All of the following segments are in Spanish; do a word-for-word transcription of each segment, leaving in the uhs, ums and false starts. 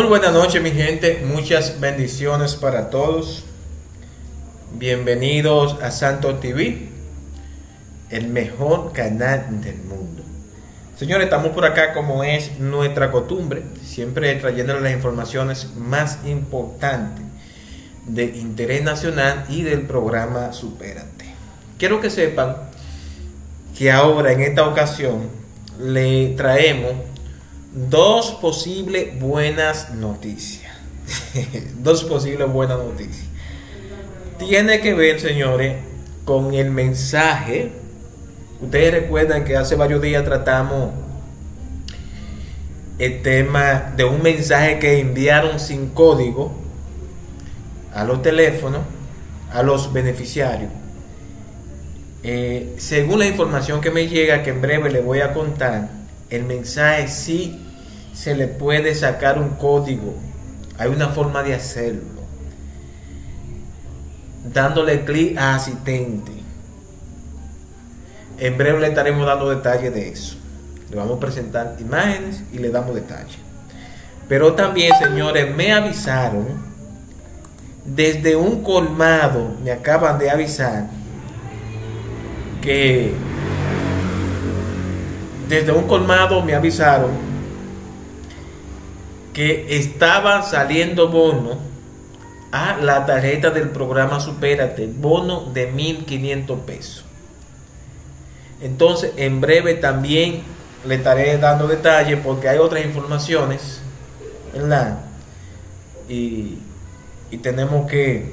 buenas noches, mi gente, muchas bendiciones para todos. Bienvenidos a Santo T V, el mejor canal del mundo. Señores, estamos por acá como es nuestra costumbre, siempre trayéndoles las informaciones más importantes de interés nacional y del programa Supérate. Quiero que sepan que ahora en esta ocasión le traemos dos posibles buenas noticias. Dos posibles buenas noticias. Tiene que ver, señores, con el mensaje. Ustedes recuerdan que hace varios días tratamos el tema de un mensaje que enviaron sin código a los teléfonos, a los beneficiarios. Eh, según la información que me llega, que en breve les voy a contar, el mensaje sí se le puede sacar un código. Hay una forma de hacerlo, dándole clic a asistente. En breve le estaremos dando detalles de eso. Le vamos a presentar imágenes y le damos detalles. Pero también, señores, me avisaron desde un colmado, me acaban de avisar que desde un colmado me avisaron que estaban saliendo bonos a la tarjeta del programa Supérate, bono de mil quinientos pesos. Entonces, en breve también le estaré dando detalles porque hay otras informaciones, ¿verdad? Y, y tenemos que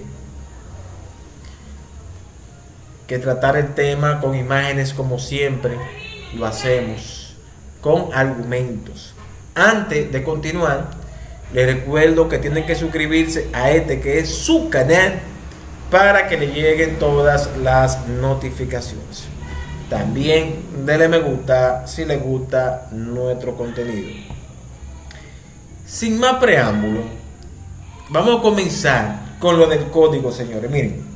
que tratar el tema con imágenes, como siempre lo hacemos, con argumentos. Antes de continuar, les recuerdo que tienen que suscribirse a este que es su canal para que le lleguen todas las notificaciones. También denle me gusta si les gusta nuestro contenido. Sin más preámbulo, vamos a comenzar con lo del código, señores. Miren,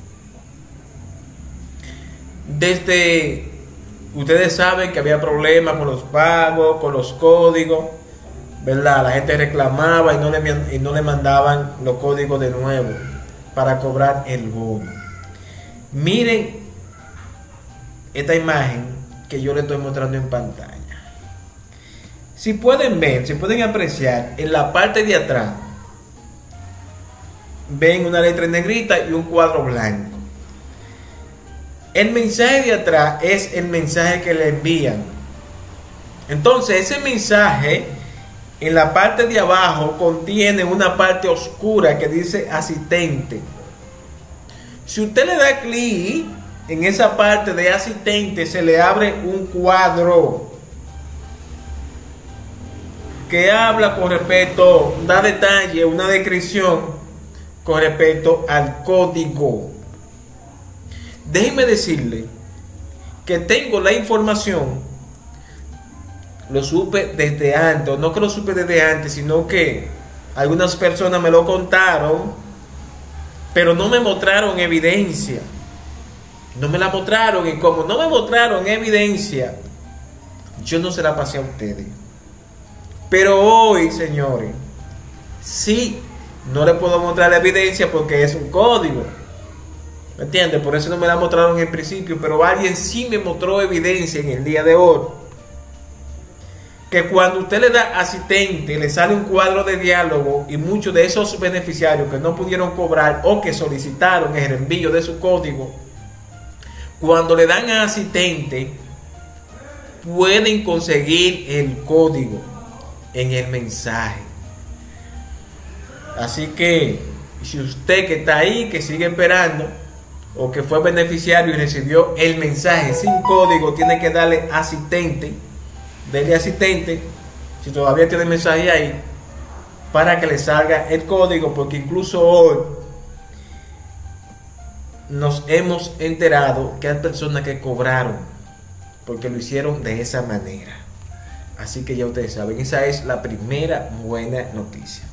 desde ustedes saben que había problemas con los pagos, con los códigos, ¿verdad? La gente reclamaba y no le, y no le mandaban los códigos de nuevo para cobrar el bono. Miren esta imagen que yo le estoy mostrando en pantalla. Si pueden ver, si pueden apreciar, en la parte de atrás ven una letra en negrita y un cuadro blanco. El mensaje de atrás es el mensaje que le envían. Entonces ese mensaje en la parte de abajo contiene una parte oscura que dice asistente. Si usted le da clic en esa parte de asistente, se le abre un cuadro que habla con respecto, da detalle, una descripción con respecto al código. Déjenme decirle que tengo la información, lo supe desde antes, no que lo supe desde antes, sino que algunas personas me lo contaron, pero no me mostraron evidencia. No me la mostraron, y como no me mostraron evidencia, yo no se la pasé a ustedes. Pero hoy, señores, sí, no le puedo mostrar la evidencia porque es un código. ¿Me entiendes? Por eso no me la mostraron en principio, pero alguien sí me mostró evidencia en el día de hoy. Que cuando usted le da asistente, le sale un cuadro de diálogo y muchos de esos beneficiarios que no pudieron cobrar o que solicitaron el envío de su código, cuando le dan a asistente, pueden conseguir el código en el mensaje. Así que, si usted que está ahí, que sigue esperando, o que fue beneficiario y recibió el mensaje sin código, tiene que darle asistente, denle asistente, si todavía tiene el mensaje ahí, para que le salga el código, porque incluso hoy nos hemos enterado que hay personas que cobraron porque lo hicieron de esa manera. Así que ya ustedes saben, esa es la primera buena noticia.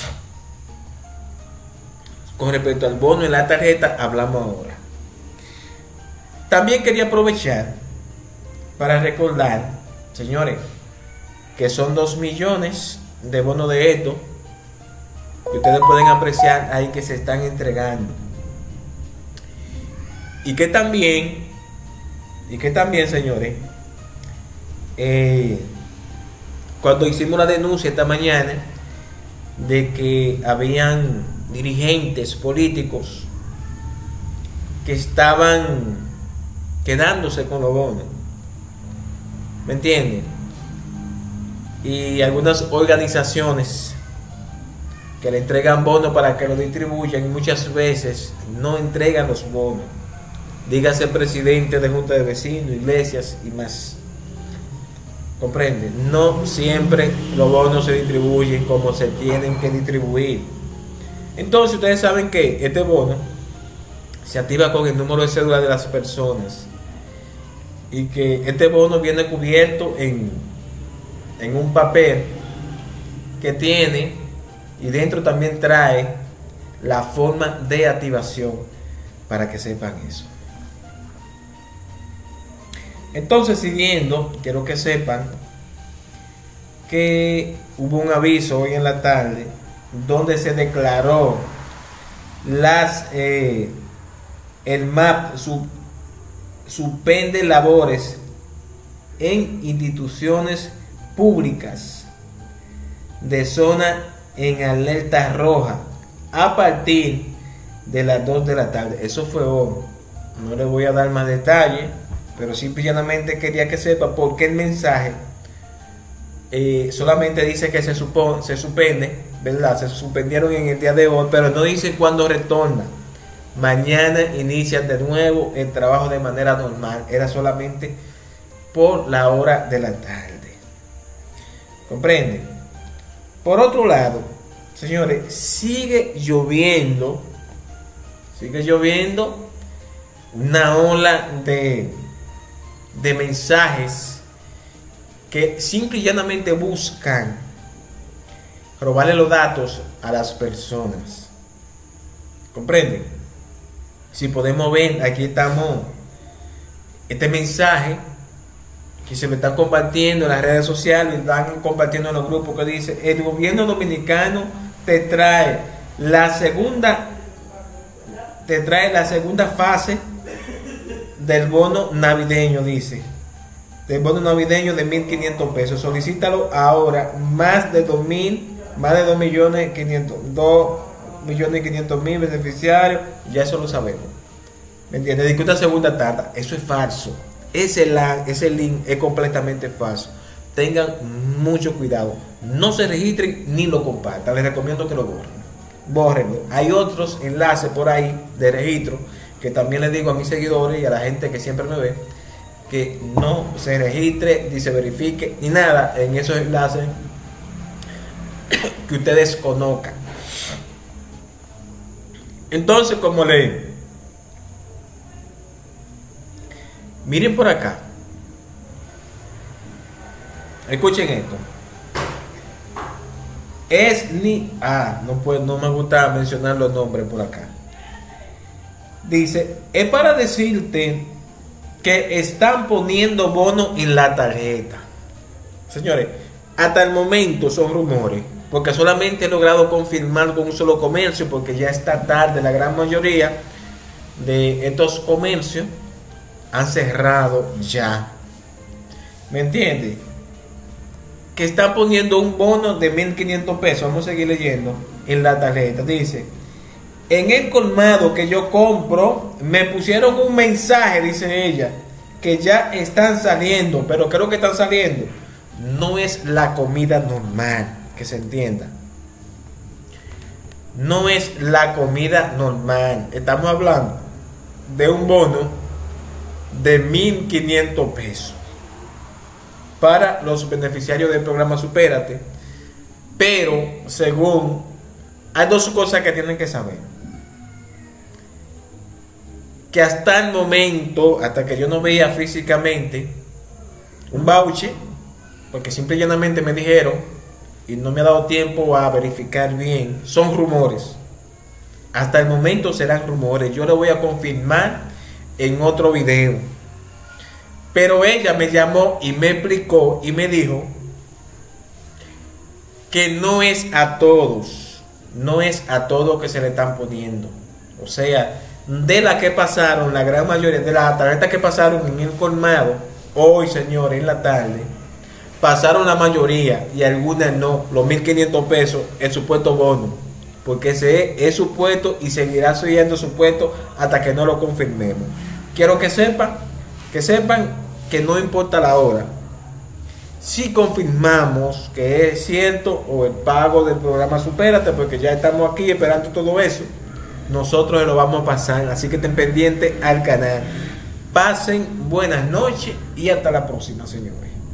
Con respecto al bono en la tarjeta, hablamos ahora. También quería aprovechar para recordar, señores, que son dos millones de bonos de esto que ustedes pueden apreciar ahí que se están entregando. Y que también, y que también, señores, eh, cuando hicimos la denuncia esta mañana de que habían dirigentes políticos que estaban quedándose con los bonos, ¿me entienden? Y algunas organizaciones que le entregan bonos para que lo distribuyan y muchas veces no entregan los bonos. Dígase presidente de junta de vecinos, iglesias y más. ¿Comprende? No siempre los bonos se distribuyen como se tienen que distribuir. Entonces ustedes saben que este bono se activa con el número de cédula de las personas y que este bono viene cubierto en, en un papel que tiene, y dentro también trae la forma de activación, para que sepan eso. Entonces, siguiendo, quiero que sepan que hubo un aviso hoy en la tarde donde se declaró las eh, el M A P sub, suspende labores en instituciones públicas de zona en alerta roja a partir de las dos de la tarde. Eso fue hoy. No les voy a dar más detalles, pero simplemente quería que sepa por qué el mensaje eh, solamente dice que se, supone, se suspende, ¿verdad? Se suspendieron en el día de hoy, pero no dice cuándo retorna. Mañana inicia de nuevo el trabajo de manera normal. Era solamente por la hora de la tarde. ¿Comprende? Por otro lado, señores, sigue lloviendo. Sigue lloviendo una ola de, de mensajes que simple y llanamente buscan robarle los datos a las personas. ¿Comprenden? Si podemos ver, aquí estamos, este mensaje que se me está compartiendo en las redes sociales, están compartiendo en los grupos, que dice: el gobierno dominicano te trae la segunda te trae la segunda fase del bono navideño, dice, del bono navideño de mil quinientos pesos. Solicítalo ahora. Más de dos mil, más de dos millones quinientos, dos millones quinientos mil beneficiarios. Ya eso lo sabemos. ¿Me entiendes? Discuta segunda tanda. Eso es falso. Ese, la, ese link es completamente falso. Tengan mucho cuidado. No se registren ni lo compartan. Les recomiendo que lo borren. Bórrenlo. Hay otros enlaces por ahí de registro que también les digo a mis seguidores y a la gente que siempre me ve que no se registre ni se verifique ni nada en esos enlaces que ustedes conozcan. Entonces, como le miren por acá, escuchen esto. Es ni ah, no puedo, no me gusta mencionar los nombres por acá. Dice: es para decirte que están poniendo bono en la tarjeta. Señores, hasta el momento son rumores, porque solamente he logrado confirmar con un solo comercio, porque ya está tarde. La gran mayoría de estos comercios han cerrado ya. ¿Me entiendes? Que están poniendo un bono de mil quinientos pesos. Vamos a seguir leyendo en la tarjeta. Dice: en el colmado que yo compro me pusieron un mensaje, dice ella, que ya están saliendo, pero creo que están saliendo. No es la comida normal, que se entienda. No es la comida normal. Estamos hablando de un bono de mil quinientos pesos para los beneficiarios del programa Supérate. Pero según, hay dos cosas que tienen que saber: que hasta el momento, hasta que yo no veía físicamente un voucher, porque simple y llanamente me dijeron y no me ha dado tiempo a verificar bien, son rumores. Hasta el momento serán rumores. Yo lo voy a confirmar en otro video. Pero ella me llamó y me explicó y me dijo que no es a todos no es a todo que se le están poniendo. O sea, de las que pasaron, la gran mayoría de las tarjetas que pasaron en el colmado, hoy señores, en la tarde, pasaron la mayoría y algunas no, los mil quinientos pesos, el supuesto bono, porque ese es supuesto y seguirá siendo supuesto hasta que no lo confirmemos. Quiero que sepan, que sepan que no importa la hora. Si confirmamos que es cierto o el pago del programa Supérate, porque ya estamos aquí esperando todo eso, nosotros lo vamos a pasar, así que estén pendientes al canal. Pasen buenas noches y hasta la próxima, señores.